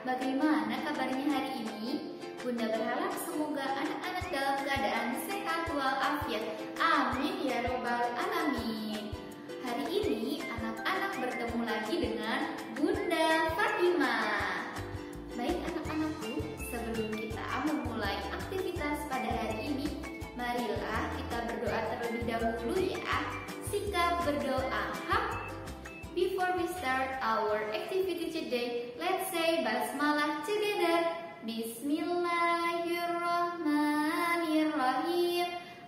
bagaimana kabarnya hari ini? Bunda berharap semoga anak-anak dalam keadaan sehat walafiat. Amin ya robbal alamin. Hari ini anak-anak bertemu lagi dengan Bunda Fatimah. Baik anak-anakku, sebelum kita memulai aktivitas pada hari ini, marilah kita berdoa terlebih dahulu ya. Sikap berdoa. Before we start our activity today, let's say basmalah together. Bismillahirrahmanirrahim.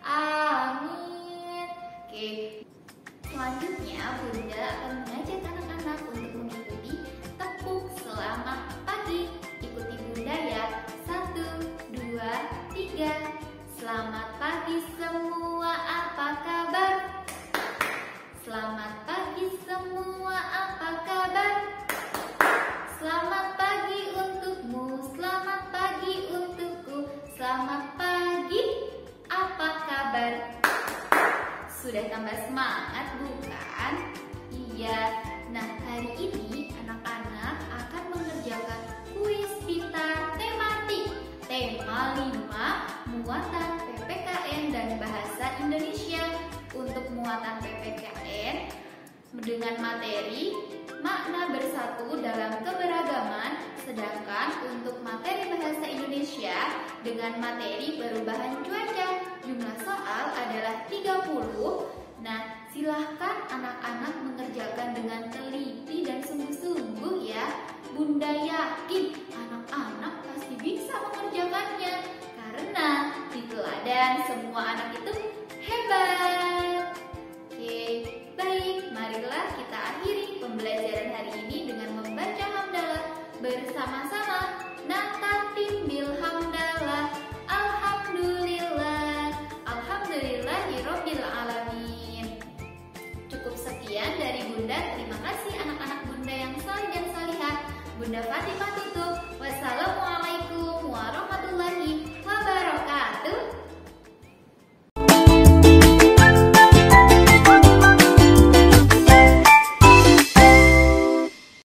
Amin. Oke. Selanjutnya Bunda akan mengajak anak-anak untuk mengikuti tepuk selamat pagi. Ikuti Bunda ya. 1, 2, 3. Selamat pagi semua, apa kabar? Selamat pagi semua, apa kabar? Selamat pagi untukmu, selamat pagi untukku. Selamat pagi, apa kabar? Sudah tambah semangat bukan? Iya. Nah, hari ini anak-anak akan mengerjakan kuis pintar tematik. Tema 5, muatan PPKN dan bahasa Indonesia. Untuk muatan PPKN dengan materi makna bersatu dalam keberagaman, sedangkan untuk materi bahasa Indonesia dengan materi perubahan cuaca. Jumlah soal adalah 30. Nah, silahkan anak-anak mengerjakan dengan teliti dan sungguh-sungguh ya. Bunda yakin anak-anak pasti bisa mengerjakannya, karena di teladan semua anak itu hebat. Oke, baik, marilah kita akhiri pembelajaran hari ini dengan membaca hamdalah bersama-sama. Natal